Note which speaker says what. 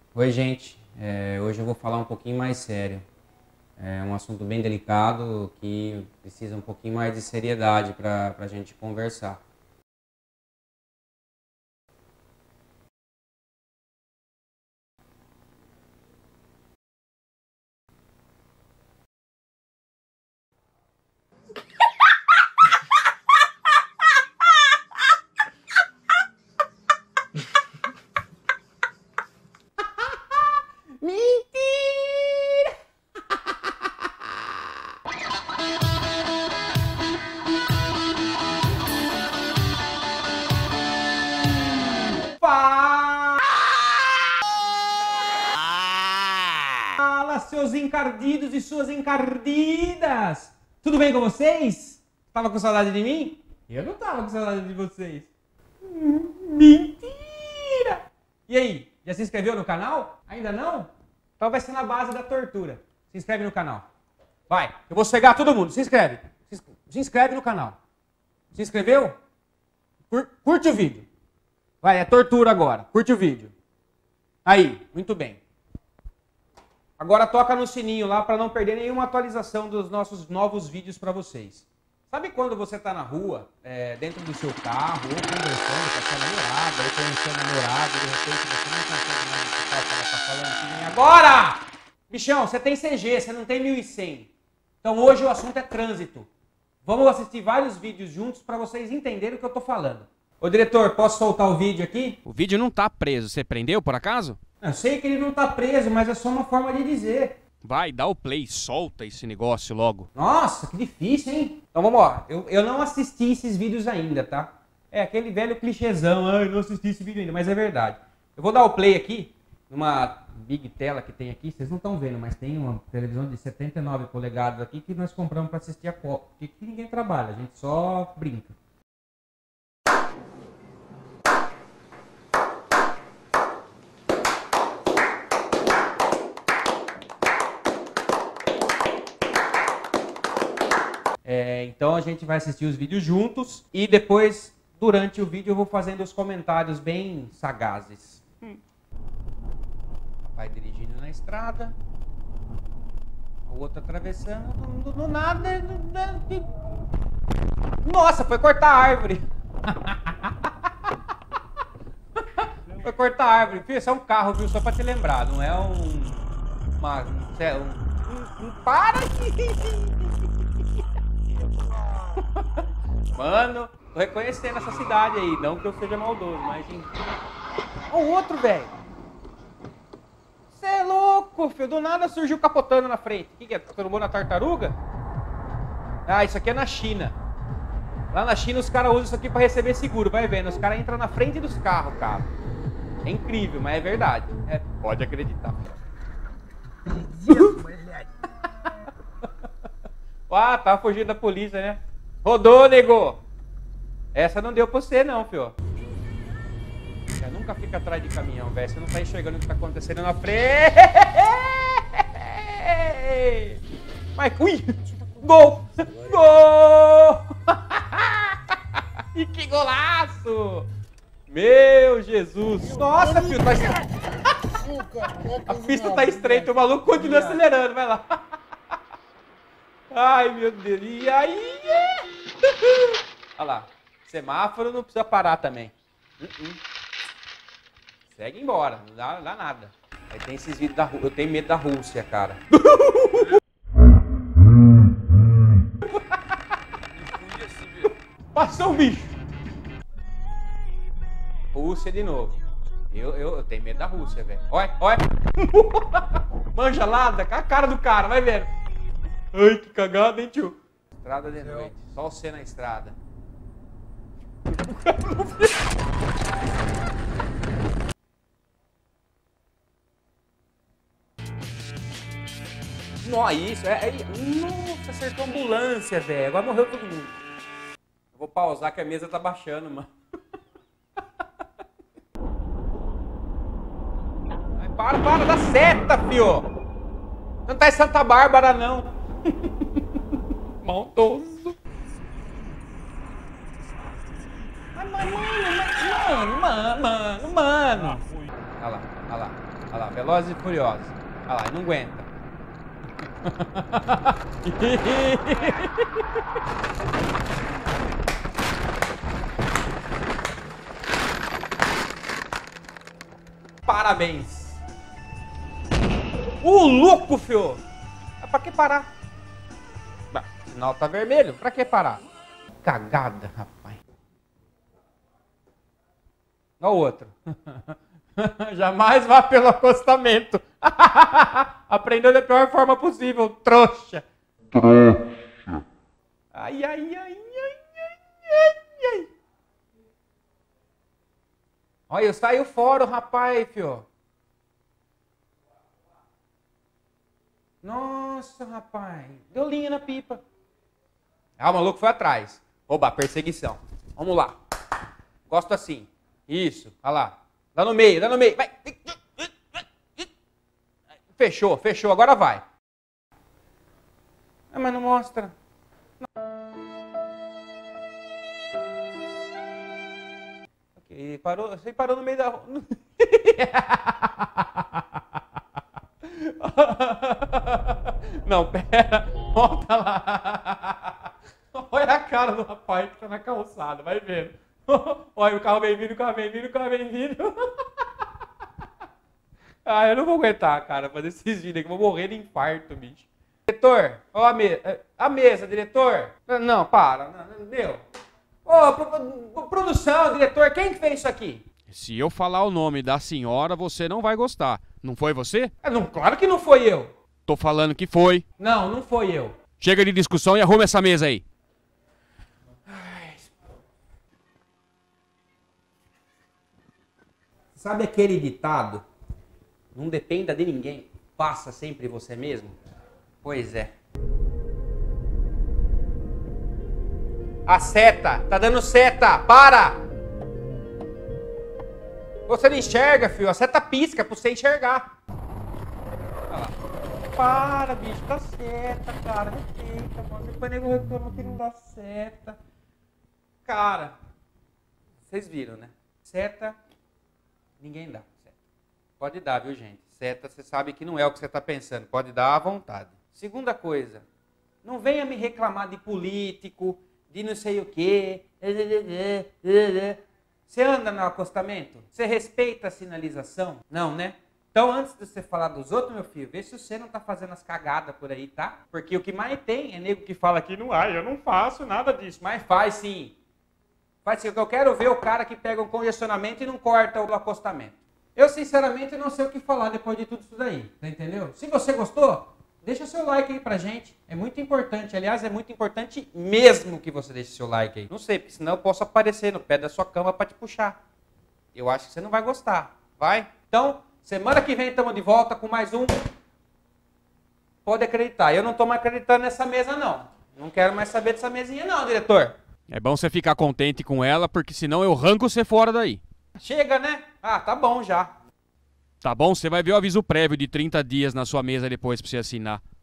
Speaker 1: Oi, gente. Hoje eu vou falar um pouquinho mais sério. É um assunto bem delicado que precisa um pouquinho mais de seriedade para a gente conversar. Mentira! Fala, seus encardidos e suas encardidas! Tudo bem com vocês? Tava com saudade de mim? Eu não tava com saudade de vocês. Mentira! E aí, já se inscreveu no canal? Ainda não? Então vai ser na base da tortura. Se inscreve no canal. Vai, eu vou cegar todo mundo. Se inscreve. Se inscreve no canal. Se inscreveu? Curte o vídeo. Vai, é tortura agora. Curte o vídeo. Aí, muito bem. Agora toca no sininho lá para não perder nenhuma atualização dos nossos novos vídeos para vocês. Sabe quando você está na rua, dentro do seu carro, ou conversando com a sua namorada, ou com o seu namorado, e de repente você não consegue mais escutar o que ela está falando que nem agora? Bichão, você tem CG, você não tem 1100. Então hoje o assunto é trânsito. Vamos assistir vários vídeos juntos para vocês entenderem o que eu estou falando. Ô diretor, posso soltar o vídeo aqui?
Speaker 2: O vídeo não tá preso. Você prendeu, por acaso?
Speaker 1: Eu sei que ele não está preso, mas é só uma forma de dizer.
Speaker 2: Vai, dá o play, solta esse negócio logo.
Speaker 1: Nossa, que difícil, hein? Então vamos lá. Eu não assisti esses vídeos ainda, tá? É aquele velho clichêzão. Ah, eu não assisti esse vídeo ainda, mas é verdade. Eu vou dar o play aqui, numa big tela que tem aqui. Vocês não estão vendo, mas tem uma televisão de 79 polegadas aqui que nós compramos para assistir a Copa. Porque aqui ninguém trabalha, a gente só brinca. Então a gente vai assistir os vídeos juntos e depois, durante o vídeo, eu vou fazendo os comentários bem sagazes. Vai dirigindo na estrada, o outro atravessando, do nada. Nossa, foi cortar a árvore! Foi cortar a árvore. Isso é um carro, viu? Só pra te lembrar, não é para aqui! Mano, tô reconhecendo essa cidade aí. Não que eu seja maldoso, mas enfim. Olha o outro, velho. Você é louco, filho. Do nada surgiu capotando na frente. O que é? Trombou na tartaruga? Ah, isso aqui é na China. Lá na China os caras usam isso aqui pra receber seguro. Vai vendo, os caras entram na frente dos carros, cara. É incrível, mas é verdade. Pode acreditar. Ah, tá fugindo da polícia, né? Rodou, nego! Essa não deu pra você, não, fio. Você nunca fica atrás de caminhão, velho. Você não tá enxergando o que tá acontecendo na frente. Mas, ui! Gol! Gol! E que golaço! Meu Jesus! Nossa, fio, tá... A pista tá estreita, o maluco continua acelerando, vai lá. Ai, meu Deus. E aí? Olha lá. Semáforo não precisa parar também. Segue embora. Não dá nada. Aí tem esses vídeos da Rússia. Eu tenho medo da Rússia, cara. Passou um bicho. Rússia de novo. Eu tenho medo da Rússia, velho. Olha, olha. Manjalada com a cara do cara, vai vendo. Ai, que cagada, hein, tio? Estrada de noite. Só você na estrada. Nossa, isso. Nossa, acertou a ambulância, velho. Agora morreu todo mundo. Eu vou pausar que a mesa tá baixando, mano. Para, dá seta, fio. Não tá em Santa Bárbara, não. Maldoso. Mano. Olha lá. olha lá, olha lá, Velozes e Furiosos. Olha lá, não aguenta. Parabéns. Louco, fio. Pra que parar? Bah, o sinal tá vermelho, pra que parar? Cagada, rapaz. Olha o outro. Jamais vá pelo acostamento. Aprendeu da pior forma possível, trouxa. Ai, ai, ai, ai, ai, ai. Olha, saiu fora o rapaz, fio. Nossa, rapaz. Deu linha na pipa. Ah, o maluco foi atrás. Oba, perseguição. Vamos lá. Gosto assim. Isso, olha lá. Dá no meio, dá no meio. Vai. Fechou, fechou. Agora vai. Ah, mas não mostra. Ok, parou. Você parou no meio da rua. Não, pera. Volta lá. Olha a cara do rapaz que tá na calçada. Vai vendo. Olha, o carro vem vindo, o carro vem vindo, o carro vem vindo. Ah, eu não vou aguentar, cara, fazer esses vídeos aqui. Eu vou morrer de infarto, bicho. Diretor, ó a mesa, diretor. Não, para. Não, deu. Ô, produção, diretor, quem que fez isso aqui?
Speaker 2: Se eu falar o nome da senhora, você não vai gostar. Não foi você?
Speaker 1: Não, claro que não foi eu.
Speaker 2: Tô falando que foi.
Speaker 1: Não, não foi eu.
Speaker 2: Chega de discussão e arruma essa mesa aí.
Speaker 1: Sabe aquele ditado? Não dependa de ninguém, faça sempre você mesmo? Pois é. A seta, tá dando seta, para! Você não enxerga, filho, a seta pisca pra você enxergar. Olha lá. Para, bicho, dá seta, cara, respeita, mano. Depois nego reclama que não dá seta. Cara, vocês viram, né? Seta, ninguém dá. Pode dar, viu, gente? Seta, você sabe que não é o que você está pensando. Pode dar à vontade. Segunda coisa, não venha me reclamar de político, de não sei o quê. Você anda no acostamento? Você respeita a sinalização? Não, né? Então, antes de você falar dos outros, meu filho, vê se você não está fazendo as cagadas por aí, tá? Porque o que mais tem é nego que fala que não, eu não faço nada disso. Mas faz sim. Faz sim. Eu quero ver o cara que pega um congestionamento e não corta o acostamento. Eu, sinceramente, não sei o que falar depois de tudo isso daí, tá entendeu? Se você gostou, deixa seu like aí pra gente. É muito importante, aliás, é muito importante mesmo que você deixe seu like aí. Não sei, porque senão eu posso aparecer no pé da sua cama pra te puxar. Eu acho que você não vai gostar, vai? Então, semana que vem estamos de volta com mais um. Pode acreditar, eu não tô mais acreditando nessa mesa não. Não quero mais saber dessa mesinha não, diretor.
Speaker 2: É bom você ficar contente com ela, porque senão eu arranco você fora daí.
Speaker 1: Chega, né? Ah, tá bom já.
Speaker 2: Tá bom? Você vai ver o aviso prévio de 30 dias na sua mesa depois pra você assinar.